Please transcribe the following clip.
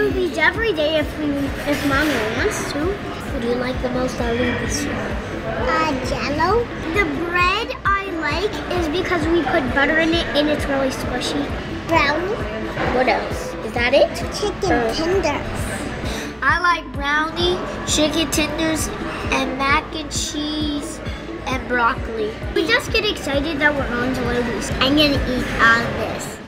Luby's every day if Mommy wants to. What do you like the most out of Luby's? Jello. The bread I like is because we put butter in it and it's really squishy. Brownie. What else? Is that it? Chicken tenders. I like brownie, chicken tenders, and mac and cheese, and broccoli. We just get excited that we're on to Luby's. I'm gonna eat all of this.